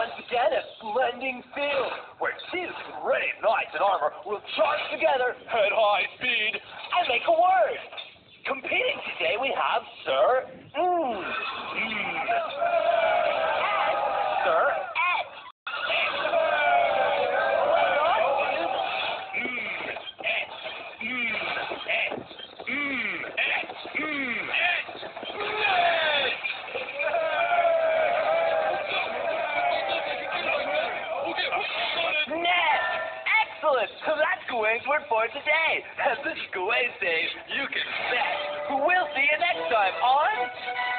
once again a blending field where two brave knights in armor will charge together at high speed and make a word. Competing today we have Sir Sir S. Excellent! So that's Gawain's word for today. And this is Gawain saying, you can bet. We'll see you next time on